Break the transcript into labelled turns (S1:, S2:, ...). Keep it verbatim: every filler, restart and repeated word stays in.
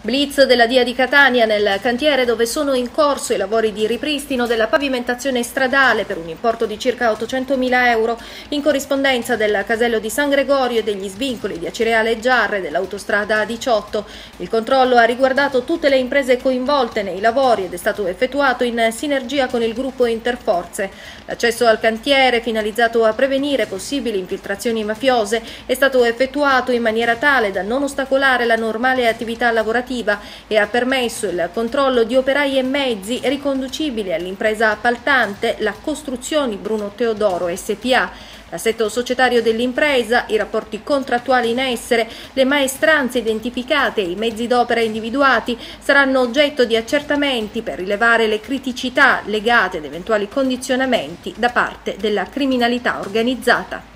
S1: Blitz della D I A di Catania nel cantiere dove sono in corso i lavori di ripristino della pavimentazione stradale per un importo di circa ottocentomila euro in corrispondenza del casello di San Gregorio e degli svincoli di Acireale e Giarre dell'autostrada A diciotto. Il controllo ha riguardato tutte le imprese coinvolte nei lavori ed è stato effettuato in sinergia con il gruppo Interforze. L'accesso al cantiere, finalizzato a prevenire possibili infiltrazioni mafiose, è stato effettuato in maniera tale da non ostacolare la normale attività lavorativa e ha permesso il controllo di operai e mezzi riconducibili all'impresa appaltante, la Costruzioni Bruno Teodoro S P A. L'assetto societario dell'impresa, i rapporti contrattuali in essere, le maestranze identificate e i mezzi d'opera individuati saranno oggetto di accertamenti per rilevare le criticità legate ad eventuali condizionamenti da parte della criminalità organizzata.